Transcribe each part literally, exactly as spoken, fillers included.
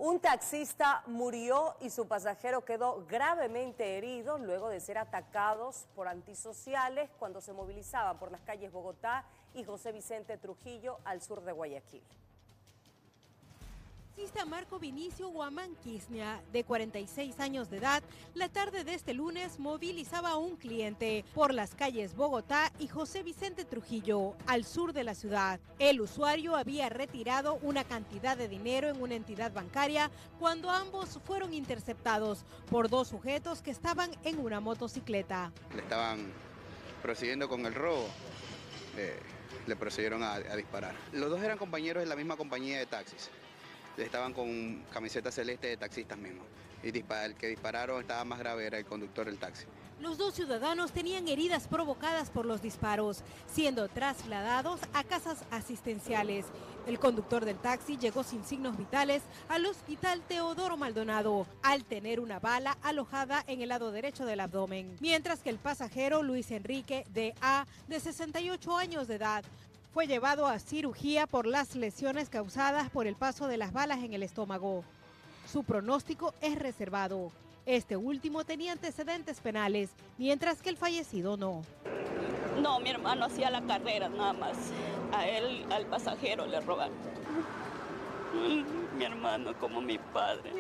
Un taxista murió y su pasajero quedó gravemente herido luego de ser atacados por antisociales cuando se movilizaban por las calles Bogotá y José Vicente Trujillo al sur de Guayaquil. El taxista Marco Vinicio Guamán Quisña, de cuarenta y seis años de edad, la tarde de este lunes movilizaba a un cliente por las calles Bogotá y José Vicente Trujillo, al sur de la ciudad. El usuario había retirado una cantidad de dinero en una entidad bancaria cuando ambos fueron interceptados por dos sujetos que estaban en una motocicleta. Le estaban prosiguiendo con el robo. Eh, le procedieron a, a disparar. Los dos eran compañeros de la misma compañía de taxis. Estaban con camiseta celeste de taxistas mismos. Y el que dispararon estaba más grave, era el conductor del taxi. Los dos ciudadanos tenían heridas provocadas por los disparos, siendo trasladados a casas asistenciales. El conductor del taxi llegó sin signos vitales al hospital Teodoro Maldonado, al tener una bala alojada en el lado derecho del abdomen. Mientras que el pasajero Luis Enrique D A, de sesenta y ocho años de edad, fue llevado a cirugía por las lesiones causadas por el paso de las balas en el estómago. Su pronóstico es reservado. Este último tenía antecedentes penales, mientras que el fallecido no. No, mi hermano hacía la carrera nada más. A él, al pasajero, le robaron. Mi hermano como mi padre.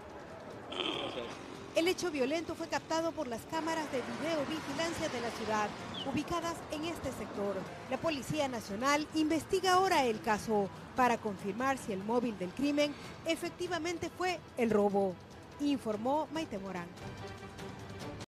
El hecho violento fue captado por las cámaras de videovigilancia de la ciudad, ubicadas en este sector. La Policía Nacional investiga ahora el caso para confirmar si el móvil del crimen efectivamente fue el robo, informó Maite Morán.